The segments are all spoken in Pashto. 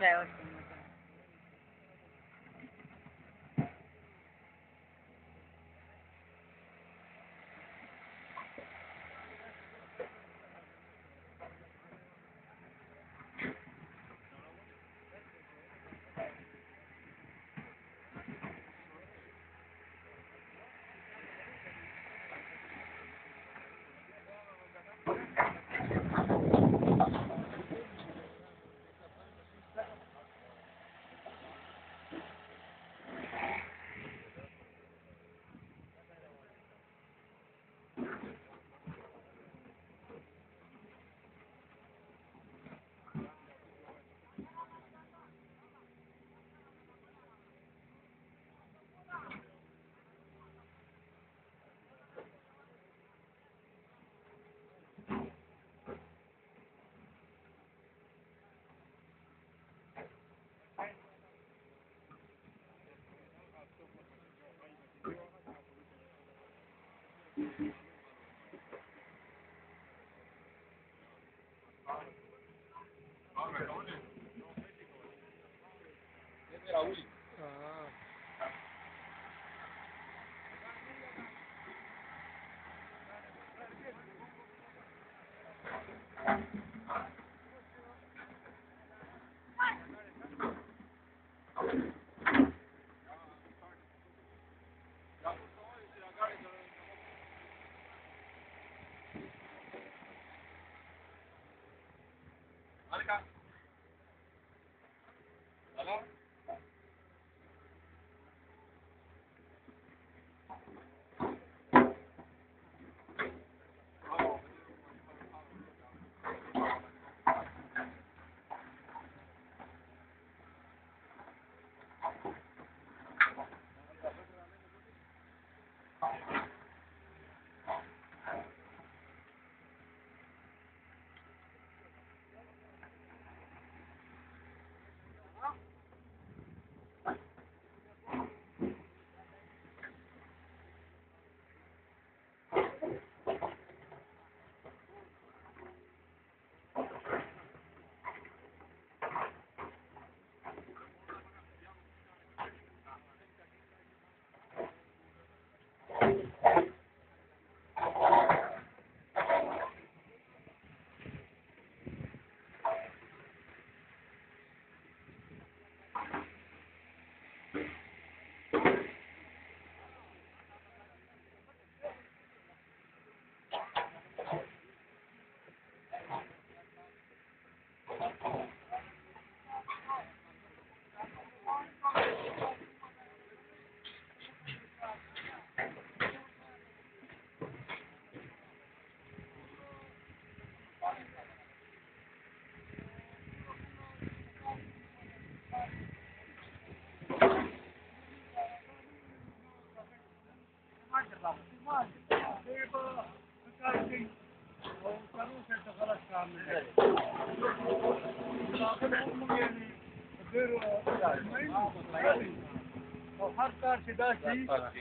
هر کار چې داسې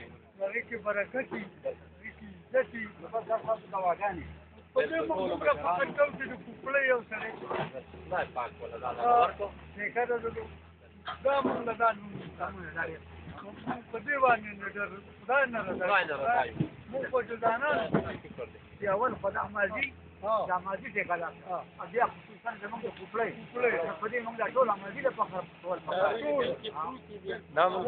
هغې کې برکت وي هغې کې عزت وي په دې موږ دومره فخر کوو چې د کوپړۍ یو سړی ټیکه ده دا موږ له دا په دې باندې خدای نه رضایي موږ په جزانانو چې اول خدای ماضي دا ماضي ټیکه ده بیا خصوصا زموږ د کوپړۍ په دې موږ دا ټول ماضي د فخر ټول دا موږ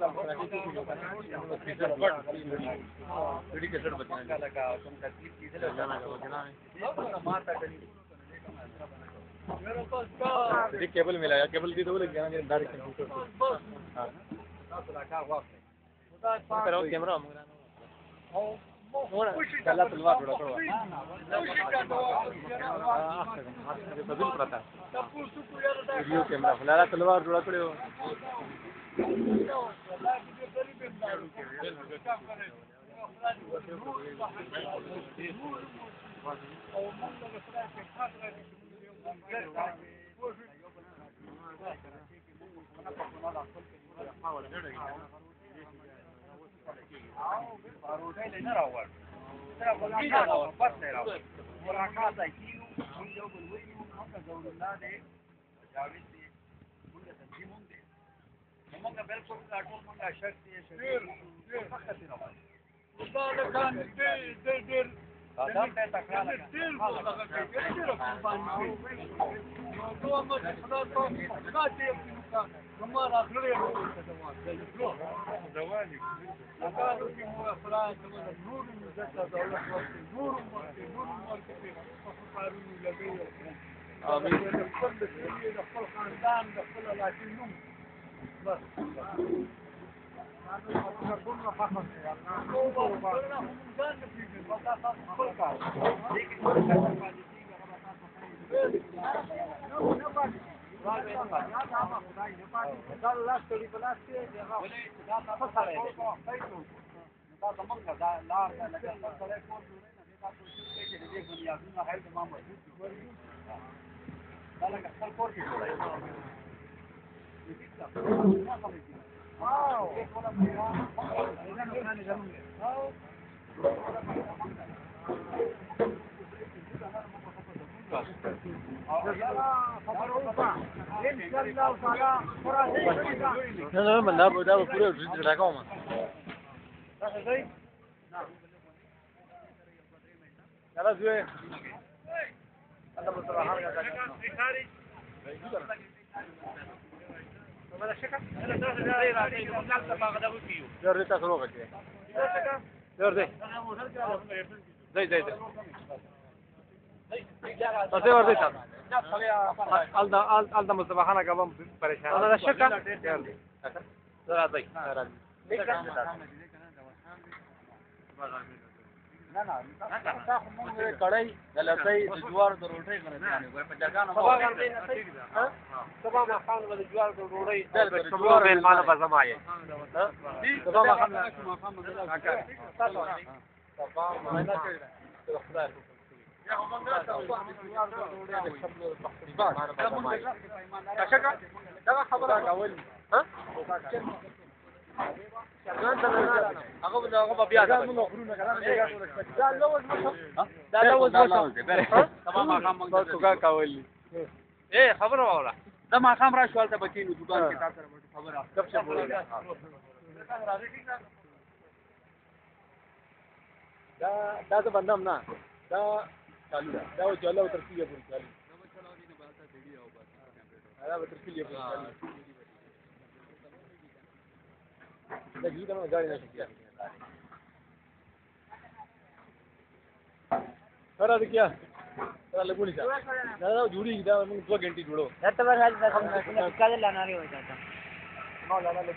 केबल मिलाया केबल दी तो लग गया ना डायरेक्ट करो कैमरा चला तलवार थोड़ा थोड़ा तभी पता वीडियो कैमरा फुला तलवार थोड़ा थोड़ा بالکل ټول مونږه شرط یې ډېر دا لکان ډېر دا ته تکرار ډېر هغه ډېر قرباني کوي نو دوه مو خدا ته خدا دې کومه راغلې نو دوالي هغه چې مو افراد نور مزته دولت ورته نور ورته په قانون لګي امين خپل د خپل خاندان د خپل علاقې نوم بس نه بنده دا پوره راکوم یلا زوی انت مصطفى ولا شكا انا دور تا سروغه دي دور دي زي تاسو ورته تاسو ال مصطفى خان کا بم پریشان انا شکا دور دي راځي نه تاسو مونږ کړای د لټۍ د جوار د روټۍ غنځانه وای په جګانو سبا باندې ها سبا ما خان د جوار د روټۍ د جوار په معنا په زمایه سبا ما خان تاسو سبا ما نه کړی خدای یا هم دا تاسو د جوار د روټۍ د خپل معنا په زمایه کښه دا خبره کول ها هغه بیا دا موږ غرونه کړه دا لوز مشو دا لوز مشو تمام مقام موږ توګه کاولې خبره وره دا مقام را شوال ته بچینو دکان کې تاسو سره خبره کب څه بوله دا بندم نه دا چالو دا چالو تر کیه پورې چالو دا تر کیه پورې چالو دا جیدا نو غاړي نشي سره د کیا سره لګونی دا جوړی دا موږ 2 غنټه جوړو رات ور حال دا کوم کاله لاناري وای دا نو لانا لګ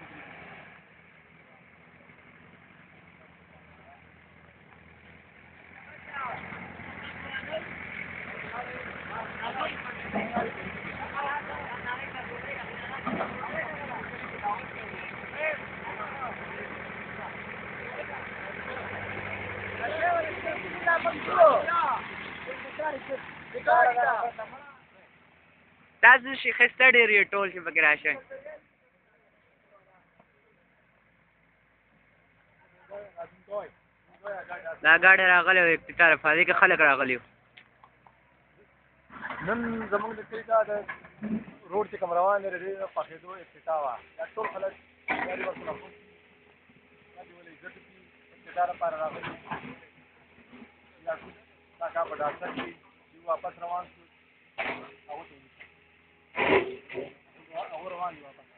تاسو شي خسته ډېر یې ټول شي پکې راشئ دا ګاډی راغلی و یک طرف دې کې خلک راغلي وو نن زموږ د کلي دا د روډ چې کوم روان دی ډېر پخېدو افتتاح وه دا ټول خلک ګاډي ورسره خو ګاډي ولې ګټو کې افتتاح لپاره راغلي یا دا کار په ډاکټر کې چې واپس روان شو هغه روان دي واپس